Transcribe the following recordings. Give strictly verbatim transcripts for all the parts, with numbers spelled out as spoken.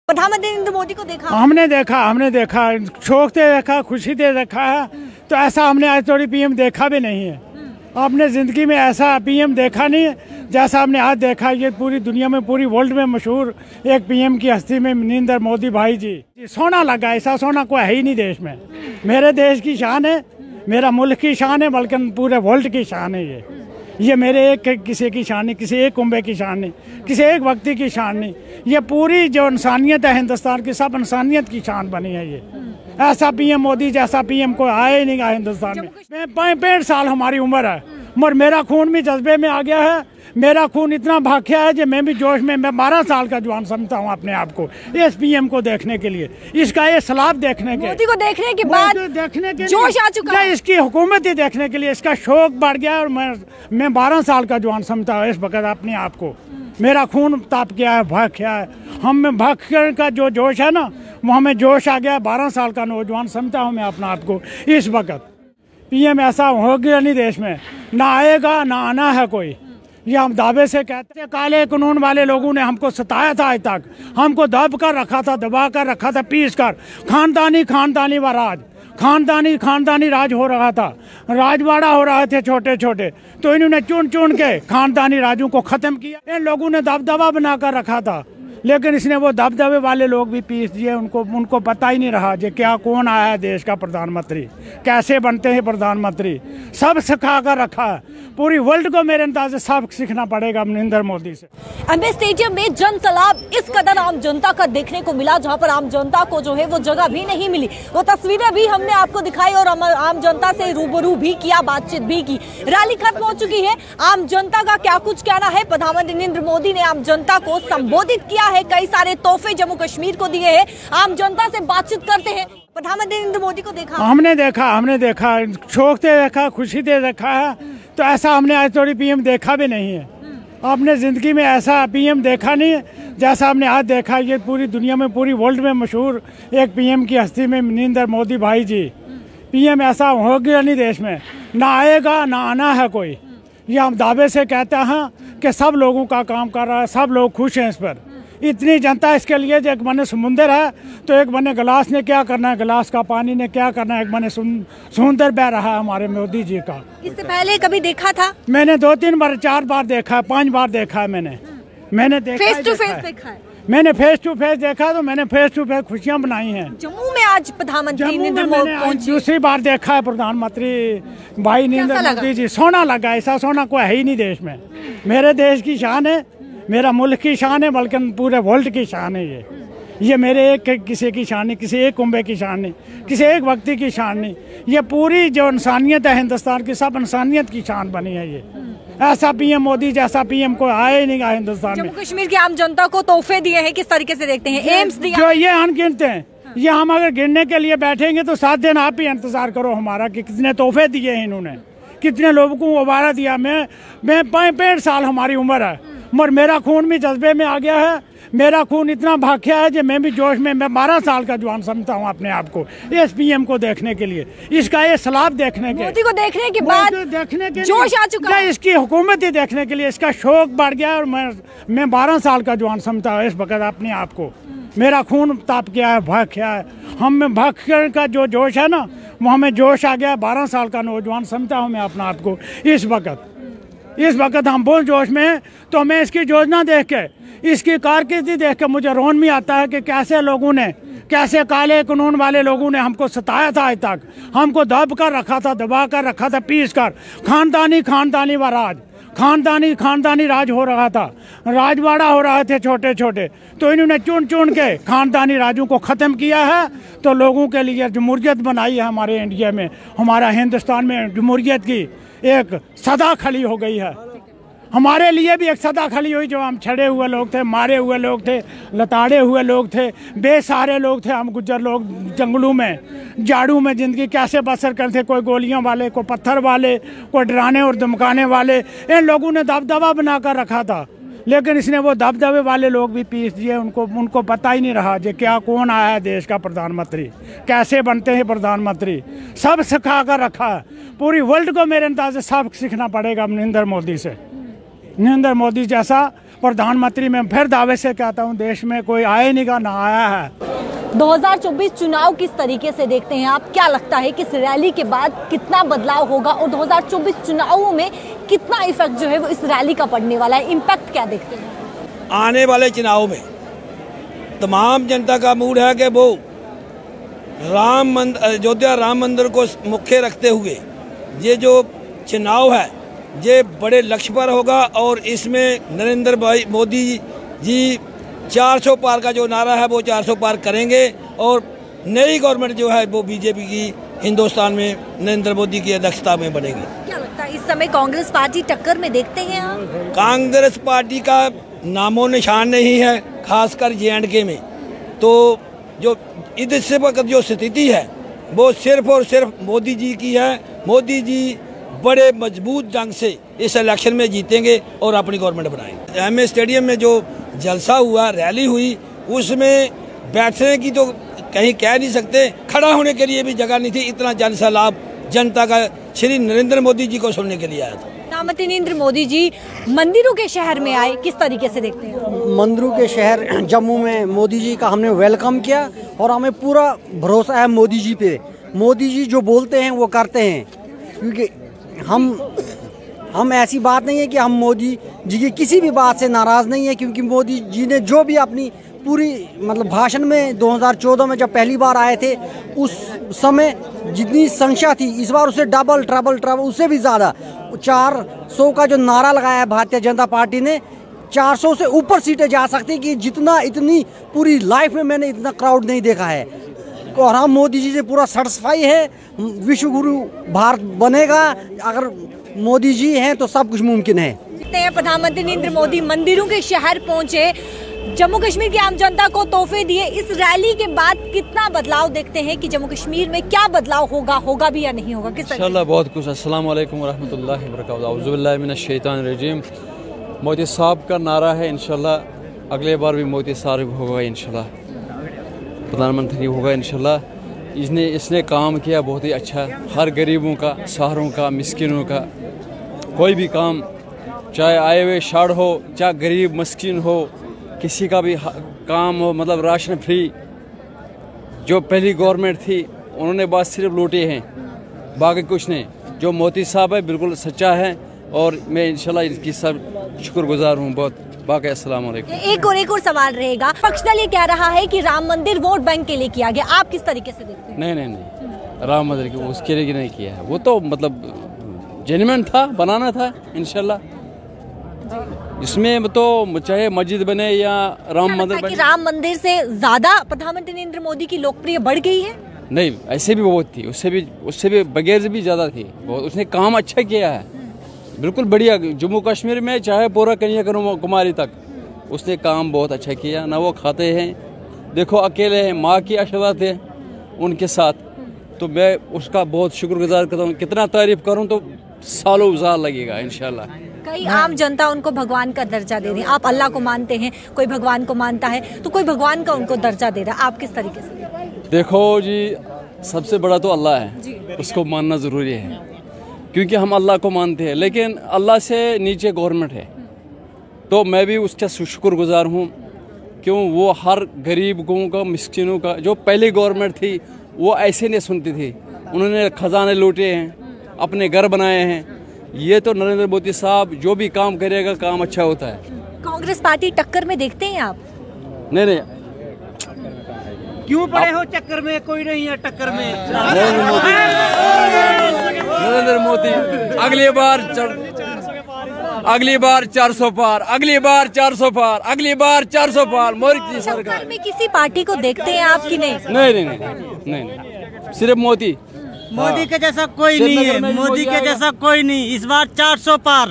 प्रधानमंत्री नरेंद्र मोदी को देखा? हमने देखा हमने देखा शौक से देखा, खुशी से देखा है। तो ऐसा हमने आज थोड़ी पीएम देखा भी नहीं है। आपने ज़िंदगी में ऐसा पीएम देखा नहीं है जैसा हमने आज देखा। ये पूरी दुनिया में, पूरी वर्ल्ड में मशहूर एक पीएम की हस्ती में नरेंद्र मोदी भाई जी। सोना लगा, ऐसा सोना कोई है ही नहीं देश में। मेरे देश की शान है, मेरा मुल्क की शान है, बल्कि पूरे वर्ल्ड की शान है। ये ये मेरे एक किसी की शान नहीं, किसी एक कुंबे की शान नहीं, किसी एक व्यक्ति की शान नहीं। ये पूरी जो इंसानियत है हिंदुस्तान की, सब इंसानियत की शान बनी है। ये ऐसा पीएम मोदी जैसा पीएम कोई आया ही नहीं गा हिंदुस्तान में। पैंसठ साल हमारी उम्र है, मगर मेरा खून भी जज्बे में आ गया है। मेरा खून इतना भाग्या है कि मैं भी जोश में, मैं बारह साल का जवान समझता हूँ अपने आप को, इस पीएम को देखने के लिए, इसका ये सलाब देखने के, मोदी को देखने के बाद देखने के जोश आ चुका है। इसकी हुकूमत ही देखने के लिए इसका शौक बढ़ गया। और मैं मैं बारह साल का जवान समझता हूँ इस वक्त अपने आप को। मेरा खून ताप गया है, भग गया है। हम में भग का जो जोश है ना, वो हमें जोश आ गया। बारह साल का नौजवान समझता हूँ मैं अपना आप को इस वक्त। पीएम ऐसा हो गया नहीं देश में, ना आएगा ना आना है कोई। ये हम दावे से कहते हैं। काले कानून वाले लोगों ने हमको सताया था, आज तक हमको दब कर रखा था, दबा कर रखा था, पीस कर। खानदानी खानदानी व राज, खानदानी खानदानी राज हो रहा था, राजवाड़ा हो रहे थे छोटे छोटे। तो इन्होंने चुन चुन के खानदानी राजों को ख़त्म किया। इन लोगों ने दबदबा बना कर रखा था, लेकिन इसने वो दबदबे वाले लोग भी पीस दिए। उनको उनको पता ही नहीं रहा कि क्या कौन आया है देश का प्रधानमंत्री, कैसे बनते हैं प्रधानमंत्री। सब सिखा कर रखा है। पूरी वर्ल्ड को मेरे अंदाज से सबक सीखना पड़ेगा नरेंद्र मोदी से। एमए स्टेडियम में जन सैलाब इस कदर आम जनता का देखने को मिला, जहां पर आम जनता को जो है वो जगह भी नहीं मिली। वो तस्वीरें भी हमने आपको दिखाई और आम जनता से रूबरू भी किया, बातचीत भी की। रैली खत्म हो चुकी है। आम जनता का क्या कुछ कहना है? प्रधानमंत्री नरेंद्र मोदी ने आम जनता को संबोधित किया है, कई सारे तोहफे जम्मू कश्मीर को दिए हैं। आम जनता से बातचीत करते हैं। प्रधानमंत्री नरेंद्र मोदी को देखा? हमने देखा हमने देखा शौक से देखा, खुशी से देखा है। तो ऐसा हमने आज थोड़ी पीएम देखा भी नहीं है। आपने ज़िंदगी में ऐसा पीएम देखा नहीं है जैसा हमने आज देखा। ये पूरी दुनिया में, पूरी वर्ल्ड में मशहूर एक पीएम की हस्ती में नरेंद्र मोदी भाई जी। पीएम ऐसा हो गया नहीं देश में, ना आएगा ना आना है कोई। ये हम दावे से कहते हैं कि सब लोगों का काम कर रहा है, सब लोग खुश हैं इस पर। इतनी जनता इसके लिए, एक बने समुंदर है तो एक बने गिलास ने क्या करना है, गिलास का पानी ने क्या करना है, एक बने समुंदर बह रहा है हमारे मोदी जी का। इससे पहले कभी देखा था? मैंने दो तीन बार, चार बार देखा है, पांच बार देखा है मैंने मैंने देखा फेस टू फेस देखा है। मैंने फेस टू फेस देखा, तो मैंने फेस टू फेस खुशियाँ बनाई हैं। जम्मू में आज प्रधानमंत्री नरेंद्र मोदी पहुंचे, दूसरी बार देखा है प्रधानमंत्री भाई नरेंद्र मोदी जी। सोना लगा, ऐसा सोना कोई है ही नहीं देश में। मेरे देश की शान है, मेरा मुल्क की शान है, बल्कि पूरे वर्ल्ड की शान है। ये ये मेरे एक किसी की शान नहीं, किसी एक कुंबे की शान नहीं, किसी एक व्यक्ति की शान नहीं। ये पूरी जो इंसानियत है हिंदुस्तान की, सब इंसानियत की शान बनी है। ये ऐसा पीएम मोदी जैसा पीएम कोई आया ही नहीं गा हिंदुस्तान में। जम्मू कश्मीर की आम जनता को तोहफे दिए हैं, किस तरीके से देखते हैं? एम्स दिया, जो ये अनगिनते हैं। ये हम अगर गिनने के लिए बैठेंगे तो सात दिन आप ही इंतजार करो हमारा कि कितने तोहफे दिए हैं इन्होंने, कितने लोगों को उबारा दिया। मैं मैं पैंसठ साल हमारी उम्र है, मगर मेरा खून भी जज्बे में आ गया है। मेरा खून इतना भाग्या है कि मैं भी जोश में, मैं बारह साल का जवान समझता हूँ अपने आप को इस पीएम को देखने के लिए, इसका ये सलाब देखने के, मोदी को देखने के बाद देखने के जोश आ चुका है। इसकी हुकूमत ही देखने के लिए इसका शौक बढ़ गया। और मैं मैं बारह साल का जवान समझता हूँ इस वक्त अपने आप को। मेरा खून ताप गया है, भग गया है। हम में भग का जो जोश है ना, वो हमें जोश आ गया। बारह साल का नौजवान समझता हूँ मैं अपना आप को इस वक्त इस वक्त हम बहुत जोश में हैं। तो मैं इसकी योजना देख के, इसकी कारकिर्दी देख के मुझे रोन भी आता है कि कैसे लोगों ने, कैसे काले कानून वाले लोगों ने हमको सताया था, आज तक हमको दब कर रखा था, दबा कर रखा था, पीस कर। खानदानी खानदानी व राज, खानदानी खानदानी राज हो रहा था, राजवाड़ा हो रहे थे छोटे छोटे। तो इन्होंने चुन चुन के खानदानी राजों को ख़त्म किया है। तो लोगों के लिए जमहूरियत बनाई है हमारे इंडिया में, हमारा हिंदुस्तान में जमहूरियत की एक सदा खली हो गई है। हमारे लिए भी एक सदा खली हुई, जो हम छड़े हुए लोग थे, मारे हुए लोग थे, लताड़े हुए लोग थे, बेसहारे लोग थे। हम गुज्जर लोग जंगलों में, झाड़ू में ज़िंदगी कैसे बसर करते, कोई गोलियों वाले, कोई पत्थर वाले, कोई डराने और धमकाने वाले। इन लोगों ने दबदबा बना कर रखा था, लेकिन इसने वो दबदबे वाले लोग भी पीस दिए। उनको उनको पता ही नहीं रहा कि क्या कौन आया है देश का प्रधानमंत्री, कैसे बनते हैं प्रधानमंत्री। सब सिखा कर रखा है। पूरी वर्ल्ड को मेरे अंदाज से सबक सीखना पड़ेगा नरेंद्र मोदी से। नरेंद्र मोदी जैसा प्रधानमंत्री में फिर दावे से कहता हूँ देश में कोई आए नहीं का ना आया है। दो हज़ार चौबीस चुनाव किस तरीके से देखते हैं आप? क्या लगता है कि इस रैली के बाद कितना बदलाव होगा और दो हज़ार चौबीस चुनावों में कितना इफेक्ट जो है वो इस रैली का पड़ने वाला है? इम्पैक्ट क्या देखते हैं? आने वाले चुनाव में तमाम जनता का मूड है कि वो राम मंदिर, अयोध्या राम मंदिर को मुख्य रखते हुए ये जो चुनाव है ये बड़े लक्ष्य पर होगा और इसमें नरेंद्र भाई मोदी जी चार सौ पार का जो नारा है वो चार सौ पार करेंगे और नई गवर्नमेंट जो है वो बीजेपी की हिंदुस्तान में नरेंद्र मोदी की अध्यक्षता में बनेगी। क्या लगता है इस समय कांग्रेस पार्टी टक्कर में देखते हैं आप? कांग्रेस पार्टी का नामो निशान नहीं है, खासकर जे एंड के में। तो जो इस वक्त जो स्थिति है वो सिर्फ और सिर्फ मोदी जी की है। मोदी जी बड़े मजबूत ढंग से इस इलेक्शन में जीतेंगे और अपनी गवर्नमेंट बनाएंगे। एम ए स्टेडियम में जो जलसा हुआ, रैली हुई, उसमें बैठने की तो कहीं कह नहीं सकते, खड़ा होने के लिए भी जगह नहीं थी। इतना जन सैलाब जनता का श्री नरेंद्र मोदी जी को सुनने के लिए आया था। प्रधानमंत्री नरेंद्र मोदी जी मंदिरों के शहर में आए, किस तरीके से देखते हैं? मंदिरों के शहर जम्मू में मोदी जी का हमने वेलकम किया और हमें पूरा भरोसा है मोदी जी पे। मोदी जी जो बोलते हैं वो करते हैं, क्योंकि हम हम ऐसी बात नहीं है कि हम मोदी जी की किसी भी बात से नाराज़ नहीं है, क्योंकि मोदी जी ने जो भी अपनी पूरी मतलब भाषण में दो हज़ार चौदह में जब पहली बार आए थे उस समय जितनी संख्या थी इस बार उससे डबल ट्रबल ट्रबल उससे भी ज़्यादा चार सौ का जो नारा लगाया है भारतीय जनता पार्टी ने, चार सौ से ऊपर सीटें जा सकती कि जितना इतनी पूरी लाइफ में मैंने इतना क्राउड नहीं देखा है। और हम मोदी जी से पूरा सेटिस्फाई है। विश्व गुरु भारत बनेगा, अगर मोदी जी हैं तो सब कुछ मुमकिन है। प्रधानमंत्री नरेंद्र मोदी मंदिरों के शहर पहुंचे, जम्मू कश्मीर की आम जनता को तोहफे दिए। इस रैली के बाद कितना बदलाव देखते हैं कि जम्मू कश्मीर में क्या बदलाव होगा, होगा भी या नहीं होगा? किस इंशाल्लाह बहुत कुछ। अस्सलाम वालेकुम वरहमतुल्लाहि वबरकातुहू। औज़ु बिल्लाहि मिनश शैतानिर रजीम। मोदी साहब का नारा है इंशाल्लाह अगले बार भी मोदी साहब होगा, इंशाल्लाह प्रधानमंत्री होगा इंशाल्लाह। इसने इसने काम किया बहुत ही अच्छा, हर गरीबों का, शहरों का, मिस्किनों का कोई भी काम, चाहे आए हुए शाड़ हो, चाहे गरीब मस्किन हो, किसी का भी काम हो, मतलब राशन फ्री। जो पहली गवर्नमेंट थी उन्होंने बस सिर्फ लूटे हैं, बाकी कुछ नहीं। जो मोदी साहब है बिल्कुल सच्चा है और मैं इंशाल्लाह इसकी सब शुक्रगुजार हूँ बहुत। बाकी अस्सलाम वालेकुम। एक और एक और सवाल रहेगा, पक्ष दल ये कह रहा है कि राम मंदिर वोट बैंक के लिए किया गया, आप किस तरीके से देखते हैं? नहीं नहीं नहीं, राम मंदिर की उसके लिए नहीं किया है, वो तो मतलब जेन्युइन था, बनाना था इंशाल्लाह। इसमें तो चाहे मस्जिद बने या राम मंदिर बने। राम मंदिर से ज्यादा प्रधानमंत्री नरेंद्र मोदी की लोकप्रिय बढ़ गई है? नहीं, ऐसे भी बहुत थी, उससे भी उससे भी बगैर से भी ज्यादा थी। उसने काम अच्छा किया है, बिल्कुल बढ़िया। जम्मू कश्मीर में चाहे पूरा कन्याकुमारी तक उसने काम बहुत अच्छा किया। ना वो खाते हैं, देखो अकेले हैं, माँ की आशीर्वाद है उनके साथ, तो मैं उसका बहुत शुक्रगुजार करता हूँ। कितना तारीफ करूँ तो सालों साल लगेगा इंशाल्लाह। कई आम जनता उनको भगवान का दर्जा दे रही है। आप अल्लाह को मानते हैं, कोई भगवान को मानता है, तो कोई भगवान का उनको दर्जा दे रहा है, आप किस तरीके से? देखो जी, सबसे बड़ा तो अल्लाह है, उसको मानना ज़रूरी है, क्योंकि हम अल्लाह को मानते हैं। लेकिन अल्लाह से नीचे गवर्नमेंट है, तो मैं भी उसका शुक्रगुजार हूँ। क्यों, वो हर गरीबों का, मिस्किनों का, जो पहली गवर्नमेंट थी वो ऐसे नहीं सुनती थी, उन्होंने खजाने लूटे हैं, अपने घर बनाए हैं। ये तो नरेंद्र मोदी साहब जो भी काम करेगा काम अच्छा होता है। कांग्रेस पार्टी टक्कर में देखते हैं आप? नहीं नहीं, क्यों पड़े हो चक्कर में? कोई नहीं है टक्कर में। नरेंद्र मोदी नरेंद्र मोदी अगली बार अगली बार चार सौ पार, अगली बार चार सौ पार, अगली बार चार सौ पार। मोदी सरकार में किसी पार्टी को देखते हैं आप कि नहीं? नहीं नहीं नहीं नहीं, नहीं। सिर्फ मोदी मोदी के जैसा कोई नहीं है, मोदी के जैसा कोई नहीं। इस बार चार सौ पार,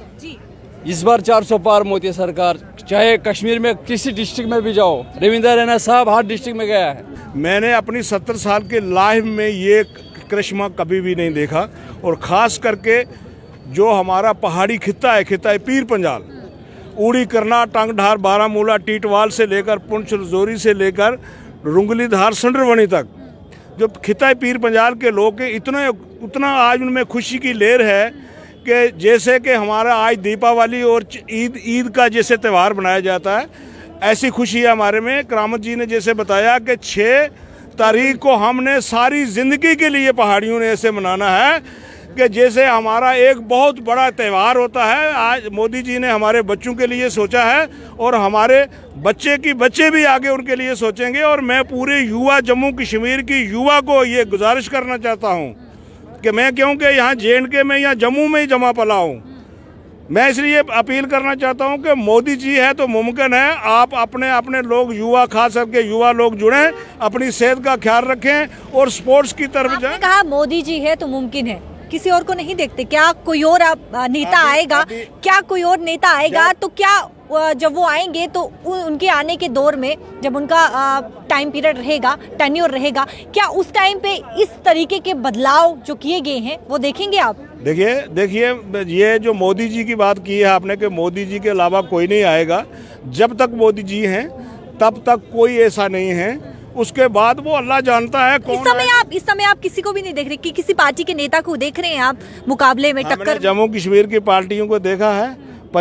इस बार चार सौ पार मोदी सरकार। चाहे कश्मीर में किसी डिस्ट्रिक्ट में भी जाओ, रविंद्र रैना साहब हर डिस्ट्रिक्ट में गया है। मैंने अपनी सत्तर साल के लाइफ में ये करिश्मा कभी भी नहीं देखा। और ख़ास करके जो हमारा पहाड़ी खित्ता है, खित्ता है पीर पंजाल, उड़ी करना, टंगढार, बारामूला, टीटवाल से लेकर पुंछ रजौरी से लेकर रुंगलीधार, संडरवनी तक, जो खित्ता पीर पंजाल के लोग के इतना उतना आज उनमें खुशी की लहर है कि जैसे कि हमारा आज दीपावली और ईद ईद का जैसे त्यौहार मनाया जाता है, ऐसी खुशी है हमारे में। करामत जी ने जैसे बताया कि छः तारीख को हमने सारी ज़िंदगी के लिए पहाड़ियों ने ऐसे मनाना है कि जैसे हमारा एक बहुत बड़ा त्यौहार होता है। आज मोदी जी ने हमारे बच्चों के लिए सोचा है और हमारे बच्चे की बच्चे भी आगे उनके लिए सोचेंगे। और मैं पूरे युवा जम्मू कश्मीर की युवा को ये गुजारिश करना चाहता हूँ कि मैं क्योंकि यहाँ जे एंड के में या जम्मू में ही जमा पला हूँ, मैं इसलिए अपील करना चाहता हूं कि मोदी जी है तो मुमकिन है, आप अपने अपने लोग युवा खास करके युवा लोग जुड़ें, अपनी सेहत का ख्याल रखें और स्पोर्ट्स की तरफ जाएं। कहा मोदी जी है तो मुमकिन है, किसी और को नहीं देखते। क्या कोई और नेता आएगा, क्या कोई और नेता आएगा तो क्या जब वो आएंगे तो उनके आने के दौर में जब उनका टाइम पीरियड रहेगा, टेन्योर रहेगा, क्या उस टाइम पे इस तरीके के बदलाव जो किए गए हैं वो देखेंगे आप? देखिए देखिए ये जो मोदी जी की बात की है आपने कि मोदी जी के अलावा कोई नहीं आएगा, जब तक मोदी जी हैं तब तक कोई ऐसा नहीं है, उसके बाद वो अल्लाह जानता है कौन। इस समय आप इस समय आप किसी को भी नहीं देख रहे कि किसी पार्टी के नेता को देख रहे हैं आप मुकाबले में टक्कर? जम्मू कश्मीर की पार्टियों को देखा है,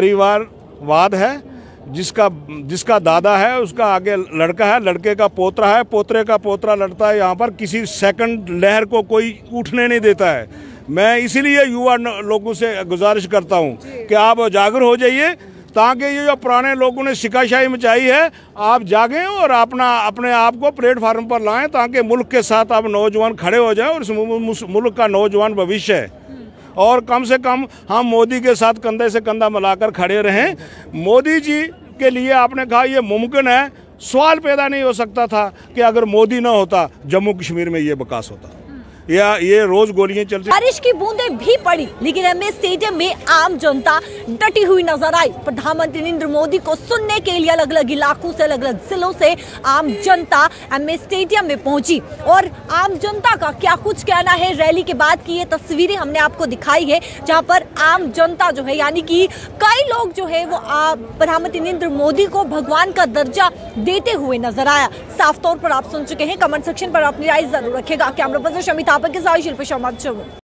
परिवारवाद है, जिसका जिसका दादा है उसका आगे लड़का है, लड़के का पोतरा है, पोतरे का पोतरा लड़ता है। यहाँ पर किसी सेकंड लहर को कोई उठने नहीं देता है। मैं इसीलिए युवा लोगों से गुजारिश करता हूँ कि आप जागरूक हो जाइए, ताकि ये जो पुराने लोगों ने शिकाशाही मचाई है आप जागें और अपना अपने आप को प्लेटफार्म पर लाएं, ताकि मुल्क के साथ आप नौजवान खड़े हो जाएं और इस मुल्क का नौजवान भविष्य है। और कम से कम हम मोदी के साथ कंधे से कंधा मिलाकर खड़े रहें। मोदी जी के लिए आपने कहा ये मुमकिन है, सवाल पैदा नहीं हो सकता था कि अगर मोदी ना होता जम्मू कश्मीर में ये विकास होता या ये रोज गोलियां चलती। बारिश की बूंदें भी पड़ी लेकिन एमए स्टेडियम में आम जनता डटी हुई नजर आई। प्रधानमंत्री नरेंद्र मोदी को सुनने के लिए अलग अलग इलाकों से, अलग अलग जिलों से आम जनता एमए स्टेडियम में पहुंची और आम जनता का क्या कुछ कहना है रैली के बाद की ये तस्वीरें हमने आपको दिखाई है, जहां पर आम जनता जो है यानी कि कई लोग जो है वो प्रधानमंत्री नरेंद्र मोदी को भगवान का दर्जा देते हुए नजर आया। साफ तौर पर आप सुन चुके हैं, कमेंट सेक्शन पर अपनी राय जरूर रखेगा। कैमरा पर्सन शमी थापा के साथ शिल्पी शर्मा।